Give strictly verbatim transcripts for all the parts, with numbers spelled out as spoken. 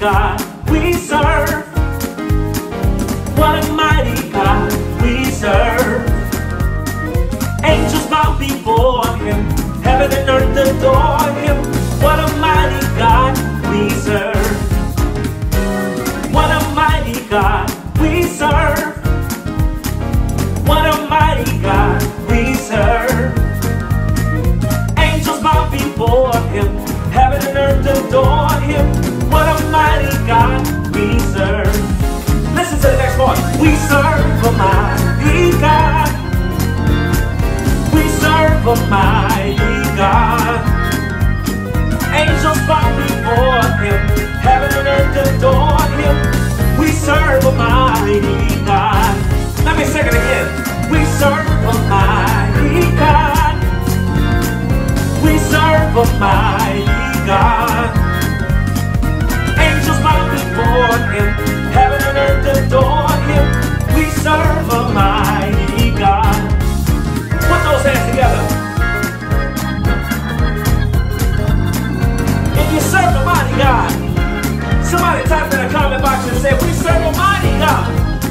God we serve. What a mighty God we serve. Angels bow before him, heaven and earth adore him. What a mighty God we serve. What a mighty God we serve. What a mighty God we serve. Angels bow before him, heaven and earth adore him. What a mighty God we serve. Listen to the next part. We serve a mighty God. We serve a mighty God. Angels bow before him, heaven and earth adore him. We serve a mighty God. Let me sing it again. We serve a mighty God. We serve a mighty God. Angels bow before him, heaven and earth adore him. We serve a mighty God. Put those hands together. If you serve a mighty God, somebody type in the comment box and say, we serve a mighty God.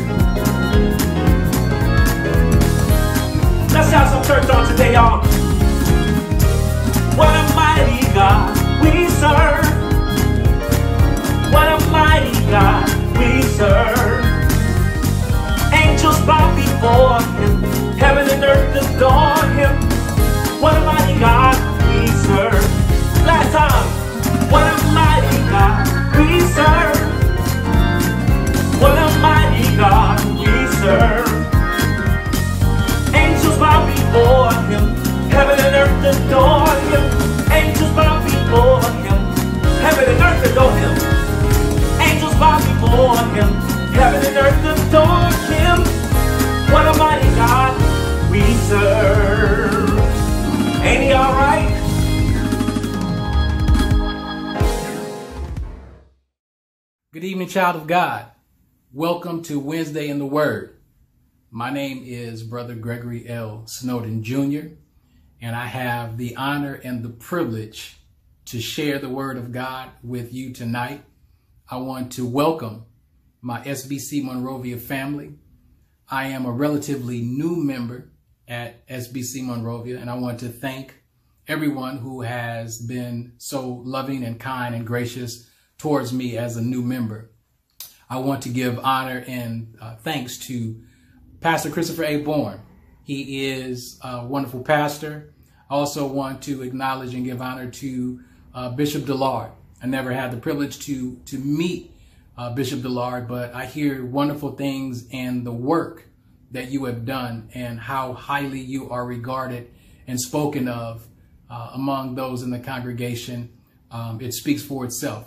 Let's have some church on today, y'all. What a mighty God we serve. What a mighty God we serve. Angels bow before him, heaven and earth adore him. What a mighty God we serve. Last time. What a mighty God we serve. What a mighty God we serve. Angels bow before him, heaven and earth adore him. Angels bow before him, heaven and earth adore him. Angels bow before him, heaven and earth adore him. What a mighty God we serve. Ain't he all right? Good evening, child of God. Welcome to Wednesday in the Word. My name is Brother Gregory L. Snowden Junior, and I have the honor and the privilege to share the Word of God with you tonight. I want to welcome my S B C Monrovia family. I am a relatively new member at S B C Monrovia, and I want to thank everyone who has been so loving and kind and gracious towards me as a new member. I want to give honor and uh, thanks to Pastor Christopher A. Bourne. He is a wonderful pastor. I also want to acknowledge and give honor to uh, Bishop Dillard. I never had the privilege to, to meet uh, Bishop Dillard, but I hear wonderful things in the work that you have done and how highly you are regarded and spoken of uh, among those in the congregation. Um, it speaks for itself.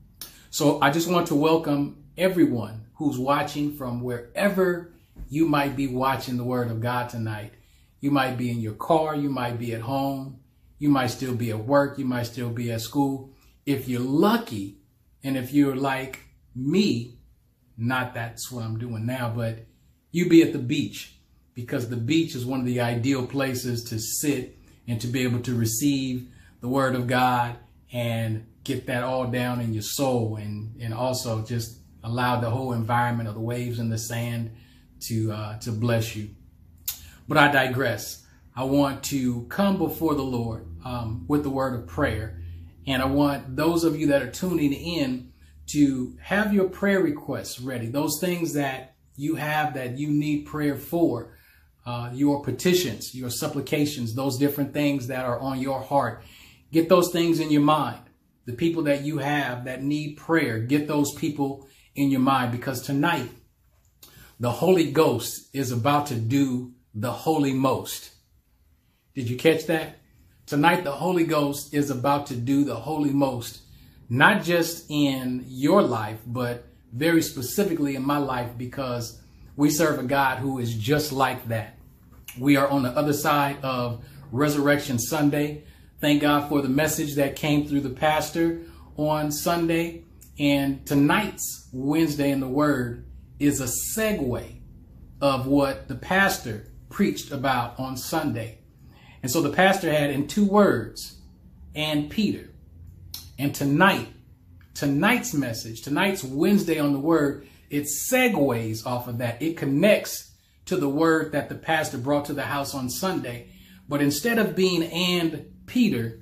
So I just want to welcome everyone who's watching from wherever you might be watching the Word of God tonight. You might be in your car, you might be at home, you might still be at work, you might still be at school. If you're lucky, and if you're like me, not that's what I'm doing now, but you be at the beach, because the beach is one of the ideal places to sit and to be able to receive the Word of God and get that all down in your soul, and, and also just allow the whole environment of the waves and the sand to, uh, to bless you. But I digress. I want to come before the Lord um, with the word of prayer. And I want those of you that are tuning in to have your prayer requests ready. Those things that you have that you need prayer for, uh, your petitions, your supplications, those different things that are on your heart. Get those things in your mind. The people that you have that need prayer, get those people in your mind, because tonight the Holy Ghost is about to do the holy most. Did you catch that? Tonight the Holy Ghost is about to do the holy most, not just in your life, but very specifically in my life, because we serve a God who is just like that. We are on the other side of Resurrection Sunday. Thank God for the message that came through the pastor on Sunday. And tonight's Wednesday in the Word is a segue of what the pastor preached about on Sunday. And so the pastor had in two words, and Peter. And tonight tonight's message, tonight's Wednesday on the Word, it segues off of that. It connects to the word that the pastor brought to the house on Sunday. But instead of being and Peter,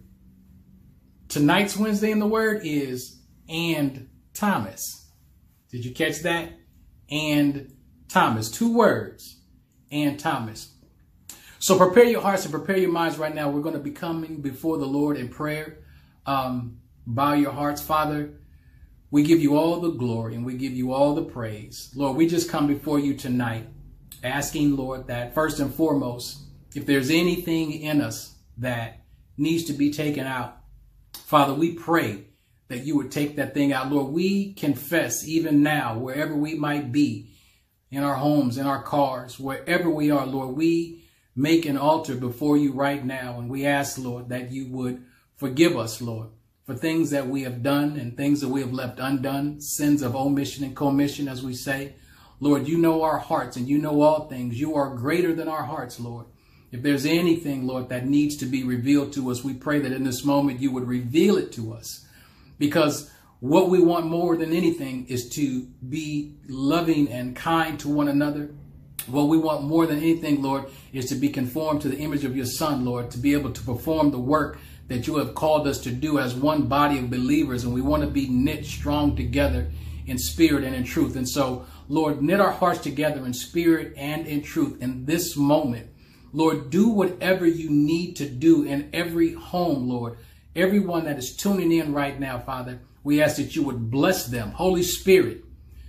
tonight's Wednesday in the Word is and Thomas. Did you catch that? And Thomas. Two words. And Thomas. So prepare your hearts and prepare your minds right now. We're going to be coming before the Lord in prayer. Um, bow your hearts. Father, we give you all the glory and we give you all the praise. Lord, we just come before you tonight asking, Lord, that first and foremost, if there's anything in us that needs to be taken out, Father, we pray that you would take that thing out. Lord, we confess even now, wherever we might be, in our homes, in our cars, wherever we are, Lord, we make an altar before you right now. And we ask, Lord, that you would forgive us, Lord, for things that we have done and things that we have left undone, sins of omission and commission, as we say. Lord, you know our hearts and you know all things. You are greater than our hearts, Lord. If there's anything, Lord, that needs to be revealed to us, we pray that in this moment you would reveal it to us. Because what we want more than anything is to be loving and kind to one another. What we want more than anything, Lord, is to be conformed to the image of your Son, Lord, to be able to perform the work that you have called us to do as one body of believers. And we want to be knit strong together in spirit and in truth. And so, Lord, knit our hearts together in spirit and in truth in this moment. Lord, do whatever you need to do in every home, Lord. Everyone that is tuning in right now, Father, we ask that you would bless them. Holy Spirit,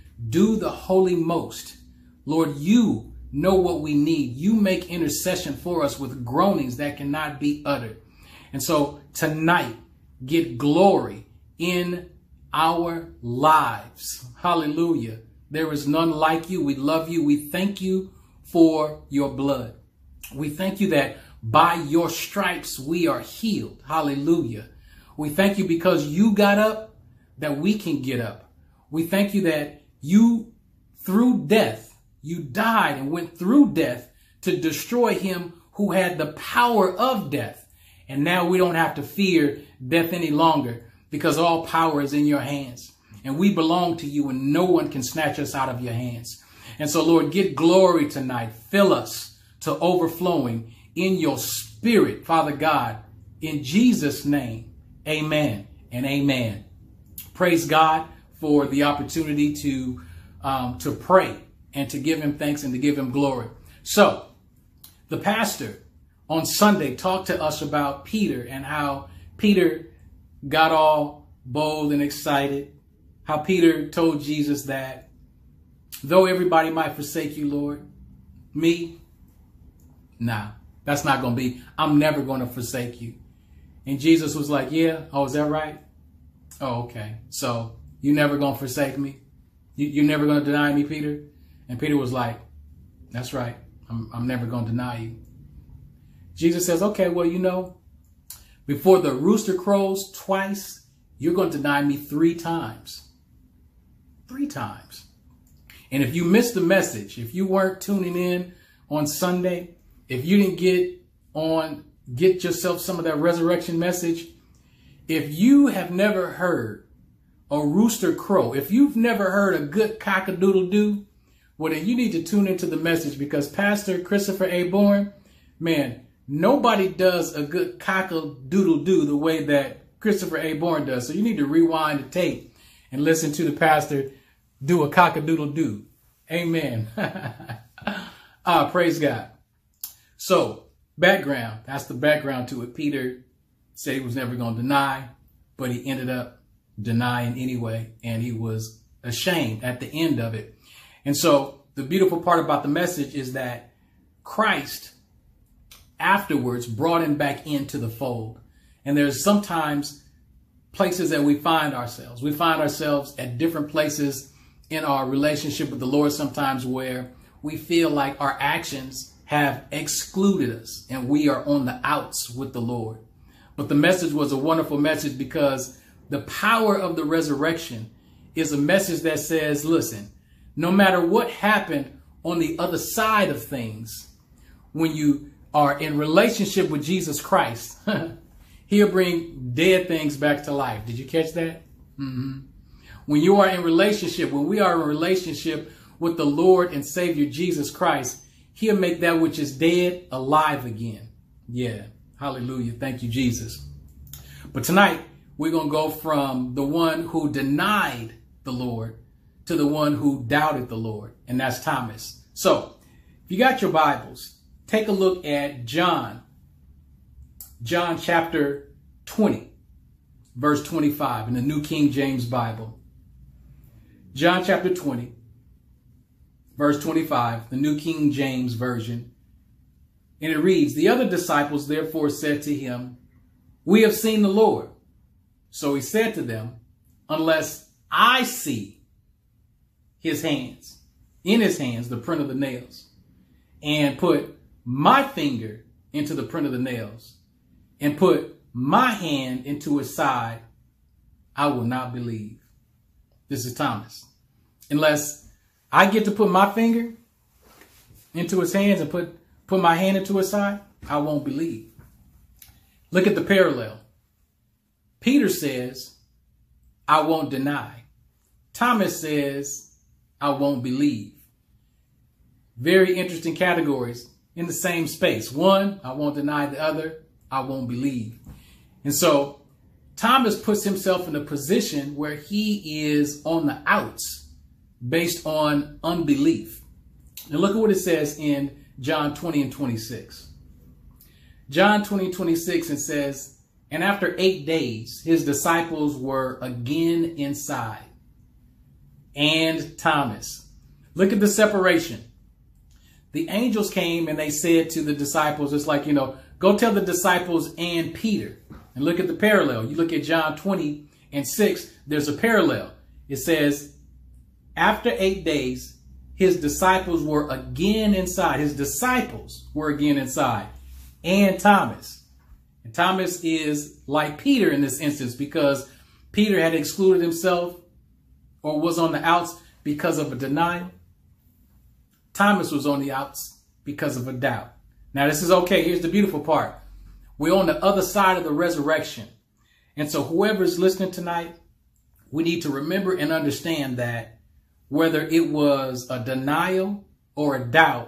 do the holy most. Lord, you know what we need. You make intercession for us with groanings that cannot be uttered. And so tonight, get glory in our lives. Hallelujah. There is none like you. We love you. We thank you for your blood. We thank you that by your stripes we are healed. Hallelujah. We thank you because you got up, that we can get up. We thank you that you, through death, you died and went through death to destroy him who had the power of death. And now we don't have to fear death any longer because all power is in your hands. And we belong to you and no one can snatch us out of your hands. And so, Lord, get glory tonight. Fill us to overflowing in your spirit, Father God, in Jesus' name. Amen and amen. Praise God for the opportunity to, um, to pray and to give him thanks and to give him glory. So the pastor on Sunday talked to us about Peter and how Peter got all bold and excited. How Peter told Jesus that though everybody might forsake you, Lord, me, nah, that's not going to be, I'm never going to forsake you. And Jesus was like, yeah, oh, is that right? Oh, okay. So you never going to forsake me? You, you're never going to deny me, Peter? And Peter was like, that's right. I'm, I'm never going to deny you. Jesus says, okay, well, you know, before the rooster crows twice, you're going to deny me three times. Three times. And if you missed the message, if you weren't tuning in on Sunday, if you didn't get on, get yourself some of that resurrection message, if you have never heard a rooster crow, if you've never heard a good cock-a-doodle-doo, well, then you need to tune into the message because Pastor Christopher A. Bourne, man, nobody does a good cock-a-doodle-doo the way that Christopher A. Bourne does. So you need to rewind the tape and listen to the pastor do a cock-a-doodle-doo. Amen. ah, praise God. So, background. That's the background to it. Peter said he was never going to deny, but he ended up denying anyway, and he was ashamed at the end of it. And so, the beautiful part about the message is that Christ afterwards brought him back into the fold. And there's sometimes places that we find ourselves. We find ourselves at different places in our relationship with the Lord sometimes where we feel like our actions have excluded us and we are on the outs with the Lord. But the message was a wonderful message because the power of the resurrection is a message that says, listen, no matter what happened on the other side of things, when you are in relationship with Jesus Christ, he'll bring dead things back to life. Did you catch that? Mm-hmm. When you are in relationship, when we are in relationship with the Lord and Savior Jesus Christ, he'll make that which is dead alive again. Yeah. Hallelujah. Thank you, Jesus. But tonight, we're going to go from the one who denied the Lord to the one who doubted the Lord, and that's Thomas. So, if you got your Bibles, take a look at John, John chapter twenty, verse twenty-five in the New King James Bible. John chapter twenty, verse twenty-five, the New King James Version. And it reads, "The other disciples therefore said to him, 'We have seen the Lord.' So he said to them, 'Unless I see his hands, in his hands, the print of the nails, and put my finger into the print of the nails, and put my hand into his side, I will not believe.'" This is Thomas. Unless I get to put my finger into his hands and put, put my hand into his side, I won't believe. Look at the parallel. Peter says, "I won't deny." Thomas says, "I won't believe." Very interesting categories in the same space. One, I won't deny. The other, I won't believe. And so Thomas puts himself in a position where he is on the outs based on unbelief. And look at what it says in John twenty and twenty-six. John twenty and twenty-six, it says, "And after eight days, his disciples were again inside, and Thomas." Look at the separation. The angels came and they said to the disciples, it's like, you know, go tell the disciples and Peter. And look at the parallel. You look at John twenty and six, there's a parallel. It says, after eight days, his disciples were again inside. His disciples were again inside, and Thomas. And Thomas is like Peter in this instance, because Peter had excluded himself or was on the outs because of a denial. Thomas was on the outs because of a doubt. Now, this is okay. Here's the beautiful part. We're on the other side of the resurrection. And so whoever's listening tonight, we need to remember and understand that whether it was a denial or a doubt,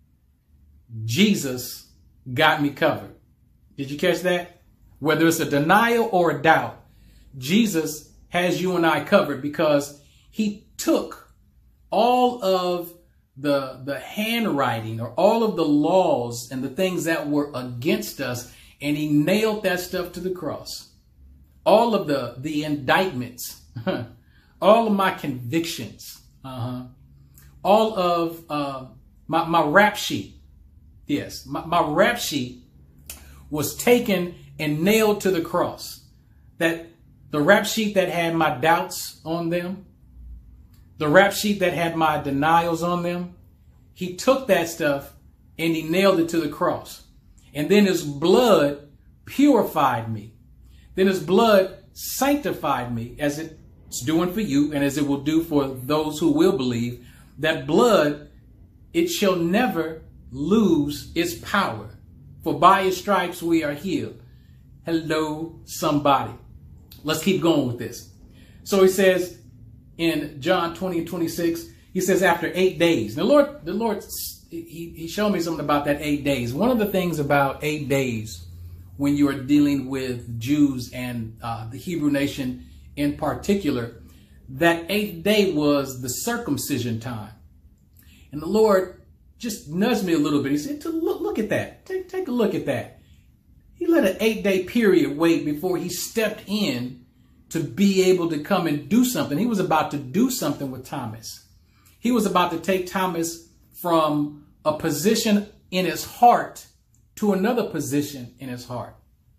Jesus got me covered. Did you catch that? Whether it's a denial or a doubt, Jesus has you and I covered, because he took all of the, the handwriting or all of the laws and the things that were against us, and he nailed that stuff to the cross. All of the, the indictments, all of my convictions, uh-huh, all of uh, my, my rap sheet. Yes, my, my rap sheet was taken and nailed to the cross. That the rap sheet that had my doubts on them, the rap sheet that had my denials on them, he took that stuff and he nailed it to the cross. And then his blood purified me. Then his blood sanctified me, as it's doing for you and as it will do for those who will believe. That blood, it shall never lose its power. For by his stripes we are healed. Hello, somebody. Let's keep going with this. So he says in John twenty and twenty-six, he says after eight days. The Lord, the Lord, he, he showed me something about that eight days. One of the things about eight days when you are dealing with Jews and uh, the Hebrew nation in particular, that eighth day was the circumcision time. And the Lord just nudged me a little bit. He said, look, look at that. Take, take a look at that. He let an eight day period wait before he stepped in to be able to come and do something. He was about to do something with Thomas. He was about to take Thomas from a position in his heart to another position in his heart.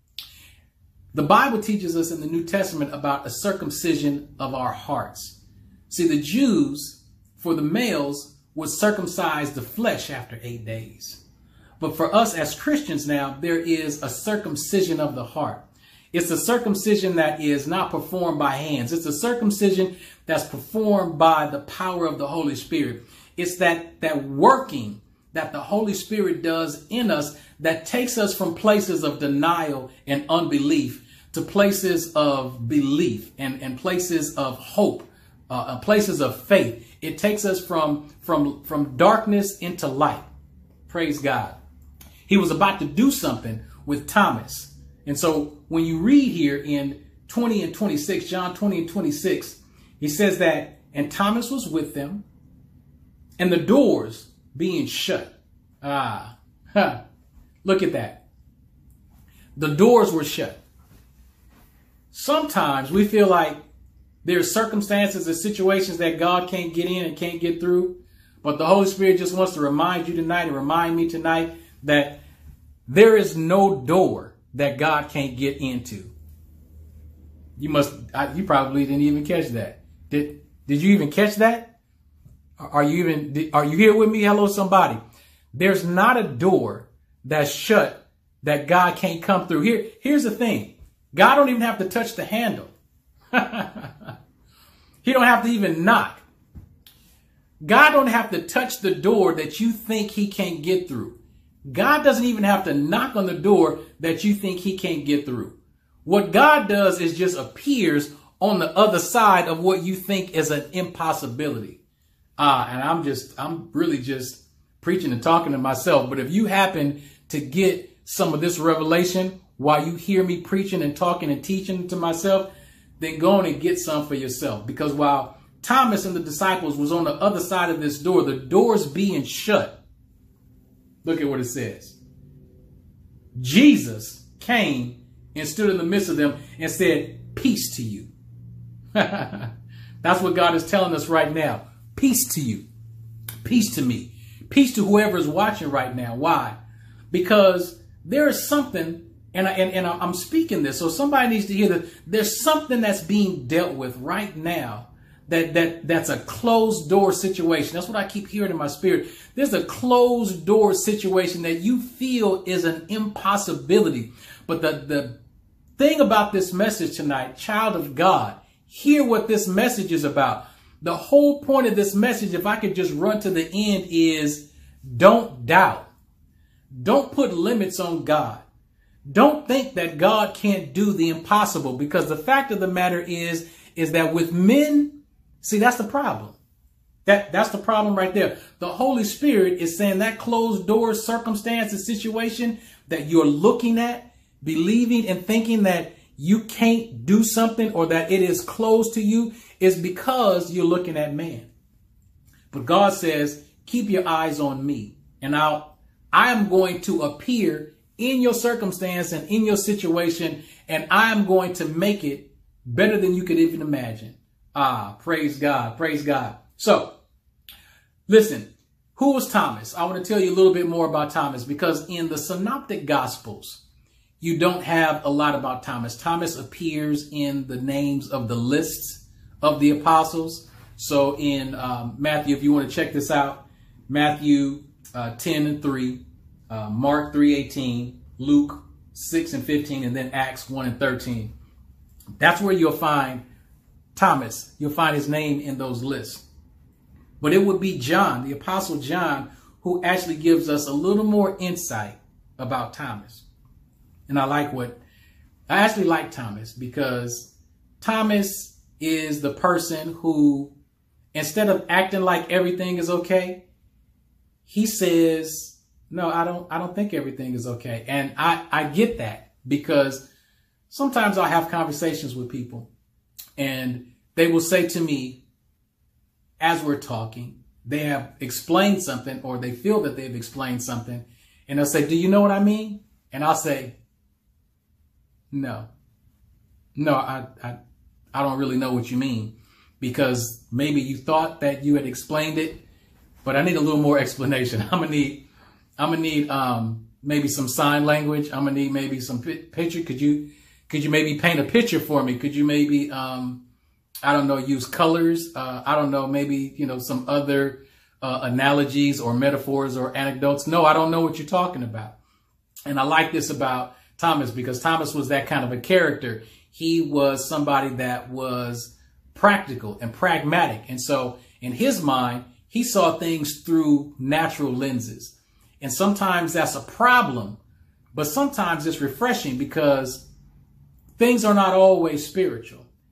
The Bible teaches us in the New Testament about a circumcision of our hearts. See, the Jews, for the males, would circumcise the flesh after eight days. But for us as Christians now, there is a circumcision of the heart. It's a circumcision that is not performed by hands. It's a circumcision that's performed by the power of the Holy Spirit. It's that, that working that the Holy Spirit does in us that takes us from places of denial and unbelief to places of belief and, and places of hope, uh, places of faith. It takes us from, from, from darkness into light. Praise God. He was about to do something with Thomas. And so when you read here in twenty and twenty-six, John twenty and twenty-six, he says that, and Thomas was with them, and the doors being shut. Ah, huh. Look at that. The doors were shut. Sometimes we feel like there's circumstances and situations that God can't get in and can't get through. But the Holy Spirit just wants to remind you tonight and remind me tonight that there is no door that God can't get into. You must, I, you probably didn't even catch that. Did, did you even catch that? Are you even, did, are you here with me? Hello, somebody. There's not a door that's shut that God can't come through. Here, here's the thing. God don't even have to touch the handle. He don't have to even knock. God don't have to touch the door that you think he can't get through. God doesn't even have to knock on the door that you think he can't get through. What God does is just appears on the other side of what you think is an impossibility. Ah, uh, and I'm just, I'm really just preaching and talking to myself. But if you happen to get some of this revelation while you hear me preaching and talking and teaching to myself, then go on and get some for yourself. Because while Thomas and the disciples was on the other side of this door, the door's being shut. Look at what it says. Jesus came and stood in the midst of them and said, peace to you. That's what God is telling us right now. Peace to you. Peace to me. Peace to whoever is watching right now. Why? Because there is something, and, I, and, and I'm speaking this, so somebody needs to hear that there's something that's being dealt with right now that, that that's a closed door situation. That's what I keep hearing in my spirit. There's a closed door situation that you feel is an impossibility. But the, the thing about this message tonight, child of God, hear what this message is about. The whole point of this message, if I could just run to the end, is don't doubt. Don't put limits on God. Don't think that God can't do the impossible, because the fact of the matter is, is that with men, see, that's the problem. That, that's the problem right there. The Holy Spirit is saying that closed door circumstance and situation that you're looking at, believing and thinking that you can't do something or that it is closed to you is because you're looking at man. But God says, keep your eyes on me, and I'll, I am going to appear in your circumstance and in your situation, and I am going to make it better than you could even imagine. Ah, praise God. Praise God. So listen, who was Thomas? I want to tell you a little bit more about Thomas, because in the Synoptic Gospels, you don't have a lot about Thomas. Thomas appears in the names of the lists of the apostles. So in um, Matthew, if you want to check this out, Matthew uh, ten and three, uh, Mark three eighteen, Luke six and fifteen, and then Acts one and thirteen. That's where you'll find Thomas. You'll find his name in those lists. But it would be John, the Apostle John, who actually gives us a little more insight about Thomas. And I like what, I actually like Thomas, because Thomas is the person who, instead of acting like everything is okay, he says, no, I don't, I don't think everything is okay. And I, I get that, because sometimes I have conversations with people and they will say to me, as we're talking, they have explained something, or they feel that they've explained something, and they'll say, do you know what I mean? And I'll say, no, no, I, I, I don't really know what you mean, because maybe you thought that you had explained it, but I need a little more explanation. I'm gonna need, I'm gonna need, um, maybe some sign language. I'm gonna need maybe some picture. Could you, could you maybe paint a picture for me? Could you maybe, um, I don't know, use colors? Uh, I don't know, maybe, you know, some other, uh, analogies or metaphors or anecdotes. No, I don't know what you're talking about. And I like this about Thomas, because Thomas was that kind of a character. He was somebody that was practical and pragmatic. And so in his mind, he saw things through natural lenses. And sometimes that's a problem, but sometimes it's refreshing, because things are not always spiritual.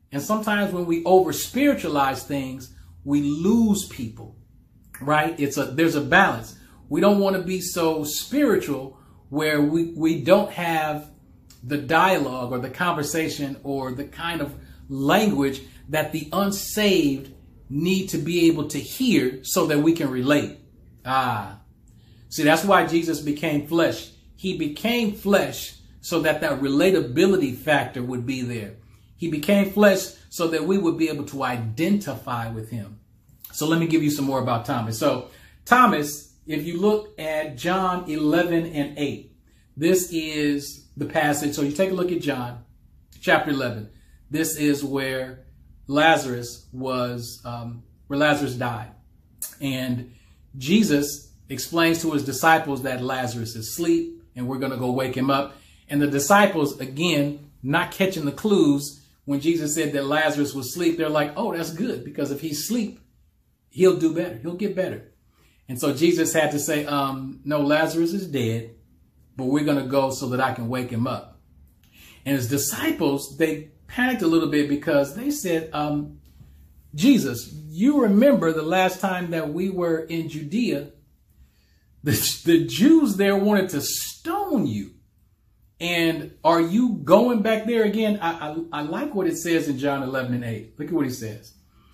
And sometimes when we over spiritualize things, we lose people, right? It's a, there's a balance. We don't want to be so spiritual where we, we don't have the dialogue or the conversation or the kind of language that the unsaved need to be able to hear so that we can relate. Ah, see, that's why Jesus became flesh. He became flesh so that that relatability factor would be there. He became flesh so that we would be able to identify with him. So let me give you some more about Thomas. So Thomas, if you look at John eleven and eight, this is the passage. So you take a look at John chapter eleven. This is where Lazarus was, um, where Lazarus died. And Jesus explains to his disciples that Lazarus is asleep and we're going to go wake him up. And the disciples, again, not catching the clues, when Jesus said that Lazarus was asleep, they're like, oh, that's good, because if he's asleep, he'll do better. He'll get better. And so Jesus had to say, um, no, Lazarus is dead, but we're going to go so that I can wake him up. And his disciples, they panicked a little bit because they said, um, Jesus, you remember the last time that we were in Judea, the, the Jews there wanted to stone you. And are you going back there again? I, I, I like what it says in John eleven and eight. Look at what he says.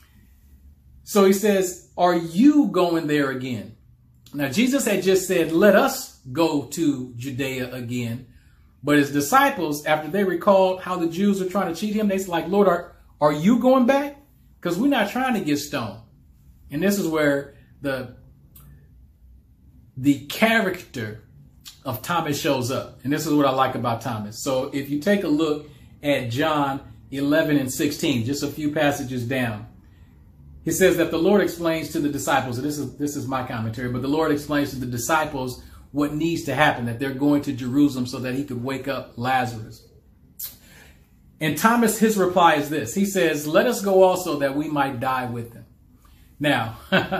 So he says, are you going there again? Now, Jesus had just said, let us go to Judea again. But his disciples, after they recalled how the Jews were trying to cheat him, they said, like, Lord, are, are you going back? Because we're not trying to get stoned. And this is where the, the character of Thomas shows up. And this is what I like about Thomas. So if you take a look at John eleven and sixteen, just a few passages down, he says that the Lord explains to the disciples, and this is, this is my commentary, but the Lord explains to the disciples what needs to happen, that they're going to Jerusalem so that he could wake up Lazarus. And Thomas, his reply is this. He says, let us go also that we might die with him. Now,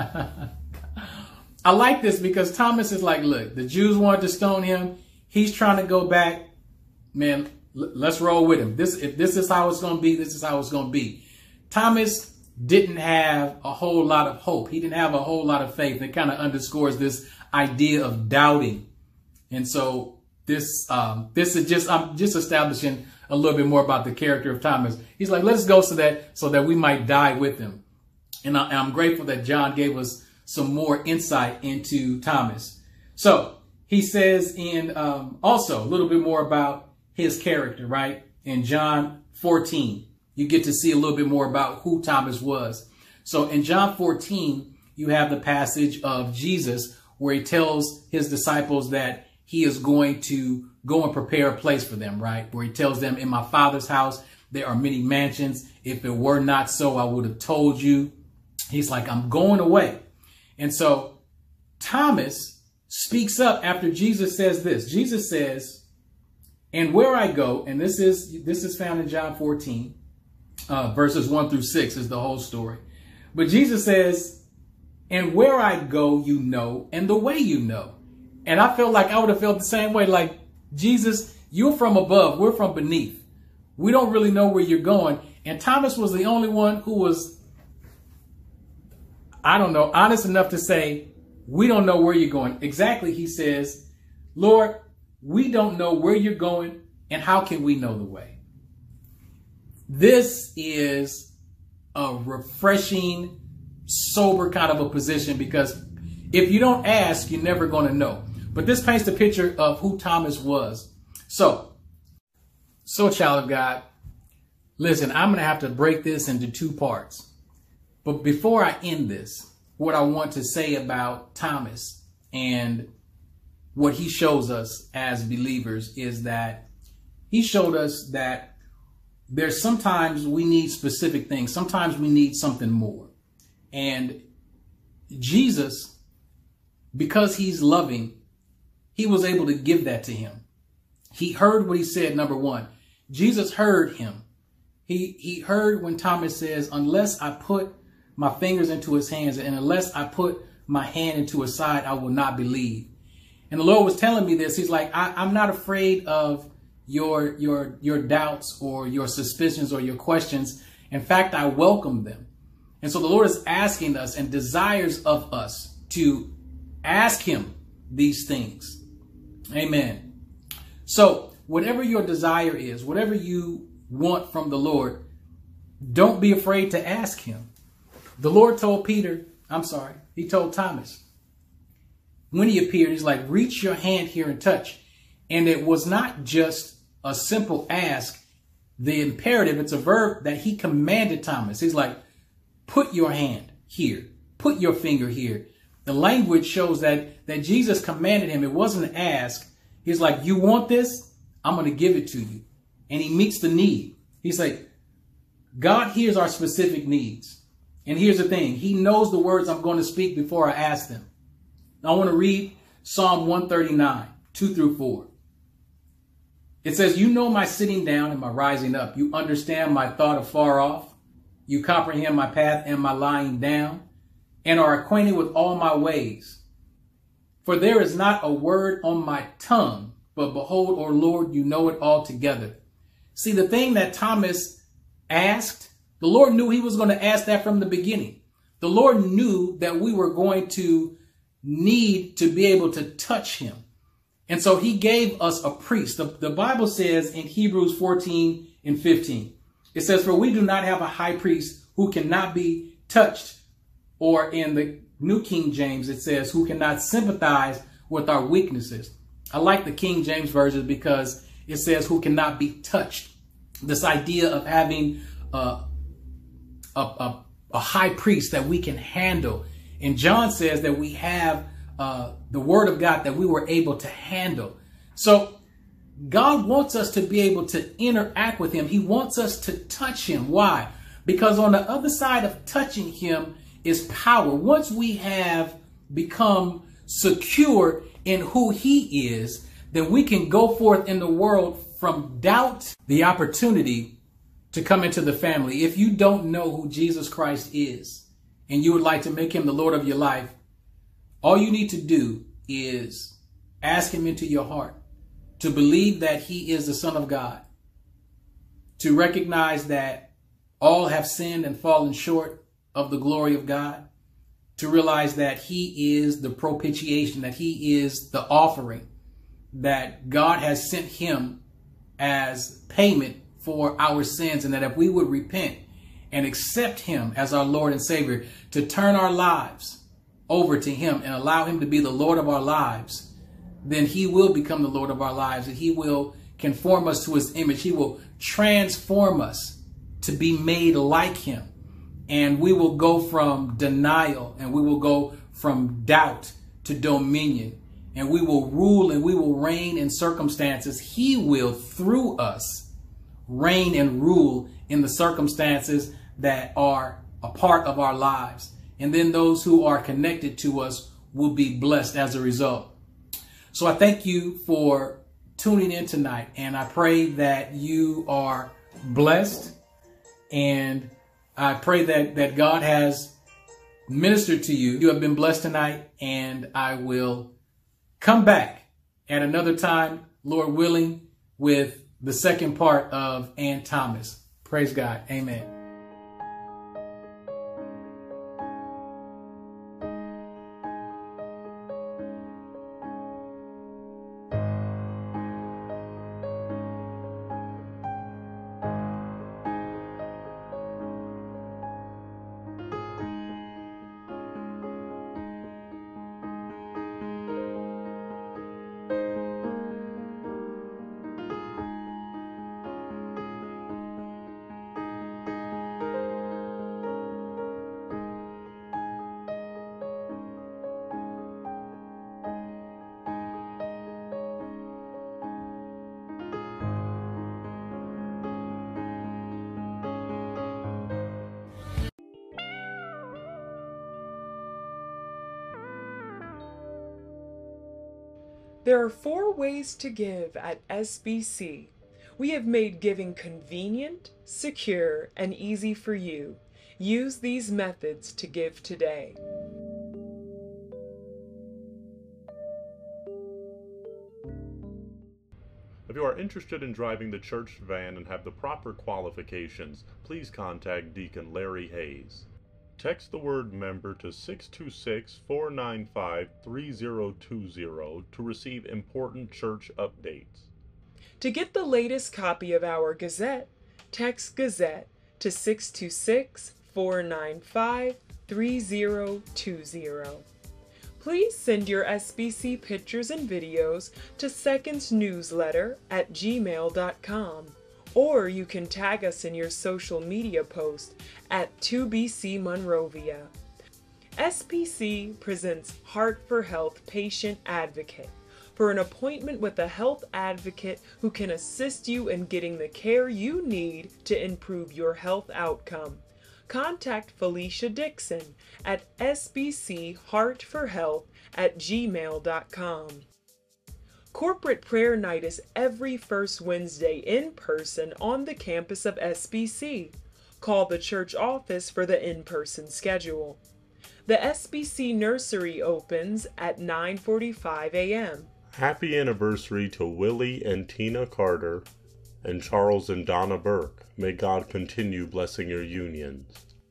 I like this because Thomas is like, look, the Jews wanted to stone him. He's trying to go back. Man, let's roll with him. This, if this is how it's going to be, this is how it's going to be. Thomas didn't have a whole lot of hope. He didn't have a whole lot of faith. It kind of underscores this idea of doubting. And so this, um, this is just, I'm just establishing a little bit more about the character of Thomas. He's like, let's go so that, so that we might die with him. And I, I'm grateful that John gave us some more insight into Thomas. So he says in, um, also a little bit more about his character, right? In John fourteen, you get to see a little bit more about who Thomas was. So in John fourteen, you have the passage of Jesus where he tells his disciples that he is going to go and prepare a place for them, right? Where he tells them, in my Father's house, there are many mansions. If it were not so, I would have told you. He's like, I'm going away. And so Thomas speaks up after Jesus says this. Jesus says, and where I go, and this is, this is found in John fourteen, uh, verses one through six is the whole story. But Jesus says, and where I go, you know, and the way you know. And I felt like I would have felt the same way. Like, Jesus, you're from above. We're from beneath. We don't really know where you're going. And Thomas was the only one who was, I don't know, honest enough to say, we don't know where you're going. Exactly, he says, Lord, we don't know where you're going, and how can we know the way? This is a refreshing, sober kind of a position, because if you don't ask, you're never going to know. But this paints the picture of who Thomas was. So, so child of God, listen, I'm going to have to break this into two parts. But before I end this, what I want to say about Thomas and what he shows us as believers is that he showed us that there's sometimes we need specific things. Sometimes we need something more. And Jesus, because he's loving, he was able to give that to him. He heard what he said, number one. Jesus heard him. He, he heard when Thomas says, unless I put my fingers into his hands, and unless I put my hand into his side, I will not believe. And the Lord was telling me this. He's like, I, I'm not afraid of your, your, your doubts or your suspicions or your questions. In fact, I welcome them. And so the Lord is asking us and desires of us to ask him these things. Amen. So whatever your desire is, whatever you want from the Lord, don't be afraid to ask him. The Lord told Peter, I'm sorry, he told Thomas, when he appeared, he's like, reach your hand here and touch. And it was not just a simple ask, the imperative, it's a verb that he commanded Thomas. He's like, put your hand here, put your finger here. The language shows that, that Jesus commanded him. It wasn't an ask. He's like, you want this? I'm going to give it to you. And he meets the need. He's like, God hears our specific needs. And here's the thing. He knows the words I'm going to speak before I ask them. I want to read Psalm one thirty-nine, two through four. It says, you know my sitting down and my rising up. You understand my thought afar off. You comprehend my path and my lying down, and are acquainted with all my ways. For there is not a word on my tongue, but behold, O Lord, you know it altogether. See, the thing that Thomas asked, the Lord knew he was going to ask that from the beginning. The Lord knew that we were going to need to be able to touch him. And so he gave us a priest. The, the Bible says in Hebrews fourteen and fifteen, it says, for we do not have a high priest who cannot be touched. Or in the New King James, it says, who cannot sympathize with our weaknesses. I like the King James Version because it says who cannot be touched. This idea of having uh, a, a, a high priest that we can handle. And John says that we have uh, the word of God that we were able to handle. So God wants us to be able to interact with him. He wants us to touch him. Why? Because on the other side of touching him is power. Once we have become secure in who he is, then we can go forth in the world from doubt, the opportunity to come into the family. If you don't know who Jesus Christ is and you would like to make him the Lord of your life, all you need to do is ask him into your heart, to believe that he is the Son of God, to recognize that all have sinned and fallen short of the glory of God, to realize that he is the propitiation, that he is the offering, that God has sent him as payment for our sins, and that if we would repent and accept him as our Lord and Savior, to turn our lives over to him and allow him to be the Lord of our lives, then he will become the Lord of our lives, and he will conform us to his image. He will transform us to be made like him. And we will go from denial, and we will go from doubt to dominion, and we will rule and we will reign in circumstances. He will, through us, reign and rule in the circumstances that are a part of our lives. And then those who are connected to us will be blessed as a result. So I thank you for tuning in tonight, and I pray that you are blessed, and I pray that, that God has ministered to you. You have been blessed tonight, and I will come back at another time, Lord willing, with the second part of Ann Thomas. Praise God. Amen. There are four ways to give at S B C. We have made giving convenient, secure, and easy for you. Use these methods to give today. If you are interested in driving the church van and have the proper qualifications, please contact Deacon Larry Hayes. Text the word member to six two six, four nine five, three zero two zero to receive important church updates. To get the latest copy of our Gazette, text Gazette to six two six, four nine five, three zero two zero. Please send your S B C pictures and videos to secondsnewsletter at gmail dot com, or you can tag us in your social media post at two B C Monrovia. S B C presents Heart for Health Patient Advocate for an appointment with a health advocate who can assist you in getting the care you need to improve your health outcome. Contact Felicia Dixon at s b c heart for health at gmail dot com. Corporate Prayer Night is every first Wednesday in person on the campus of S B C. Call the church office for the in-person schedule. The S B C Nursery opens at nine forty-five a m Happy anniversary to Willie and Tina Carter and Charles and Donna Burke. May God continue blessing your unions.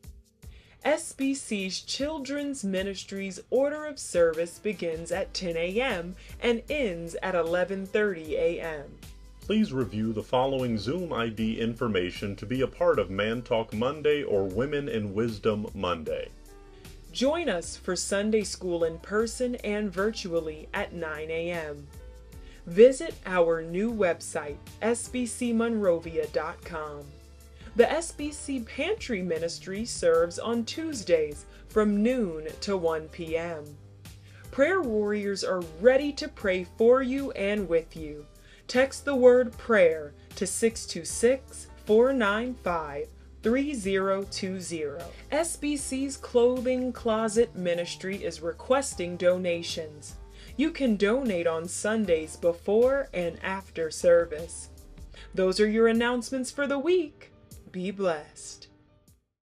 S B C's Children's Ministries Order of Service begins at ten a m and ends at eleven thirty a m Please review the following Zoom I D information to be a part of Man Talk Monday or Women in Wisdom Monday. Join us for Sunday School in person and virtually at nine a m Visit our new website, s b c monrovia dot com. The S B C Pantry Ministry serves on Tuesdays from noon to one p m Prayer warriors are ready to pray for you and with you. Text the word prayer to six two six, four nine five, three zero two zero. S B C's Clothing Closet Ministry is requesting donations. You can donate on Sundays before and after service. Those are your announcements for the week. Be blessed.